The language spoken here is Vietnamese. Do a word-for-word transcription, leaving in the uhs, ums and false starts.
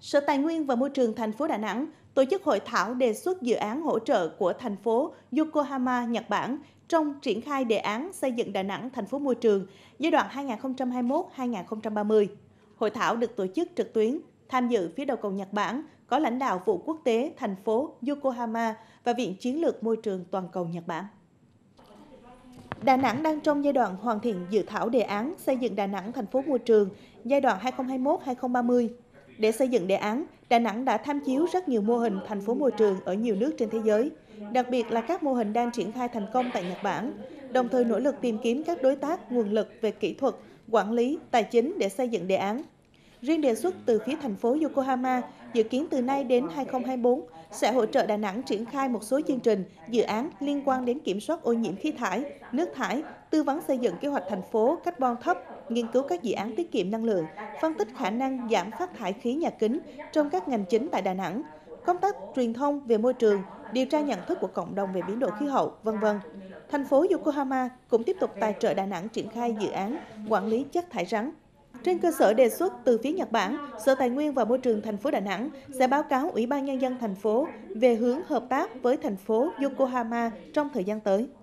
Sở Tài nguyên và Môi trường thành phố Đà Nẵng tổ chức hội thảo đề xuất dự án hỗ trợ của thành phố Yokohama, Nhật Bản trong triển khai đề án xây dựng Đà Nẵng thành phố môi trường giai đoạn hai nghìn không trăm hai mươi mốt đến hai nghìn không trăm ba mươi. Hội thảo được tổ chức trực tuyến, tham dự phía đầu cầu Nhật Bản có lãnh đạo vụ quốc tế thành phố Yokohama và Viện Chiến lược Môi trường Toàn cầu Nhật Bản. Đà Nẵng đang trong giai đoạn hoàn thiện dự thảo đề án xây dựng Đà Nẵng thành phố môi trường giai đoạn hai nghìn không trăm hai mươi mốt đến hai nghìn không trăm ba mươi. Để xây dựng đề án, Đà Nẵng đã tham chiếu rất nhiều mô hình thành phố môi trường ở nhiều nước trên thế giới, đặc biệt là các mô hình đang triển khai thành công tại Nhật Bản, đồng thời nỗ lực tìm kiếm các đối tác nguồn lực về kỹ thuật, quản lý, tài chính để xây dựng đề án. Riêng đề xuất từ phía thành phố Yokohama, dự kiến từ nay đến hai nghìn không trăm hai mươi tư sẽ hỗ trợ Đà Nẵng triển khai một số chương trình, dự án liên quan đến kiểm soát ô nhiễm khí thải, nước thải, tư vấn xây dựng kế hoạch thành phố carbon thấp, nghiên cứu các dự án tiết kiệm năng lượng, phân tích khả năng giảm phát thải khí nhà kính trong các ngành chính tại Đà Nẵng, công tác truyền thông về môi trường, điều tra nhận thức của cộng đồng về biến đổi khí hậu, vân vân. Thành phố Yokohama cũng tiếp tục tài trợ Đà Nẵng triển khai dự án quản lý chất thải rắn. Trên cơ sở đề xuất từ phía Nhật Bản, Sở Tài nguyên và Môi trường thành phố Đà Nẵng sẽ báo cáo Ủy ban Nhân dân thành phố về hướng hợp tác với thành phố Yokohama trong thời gian tới.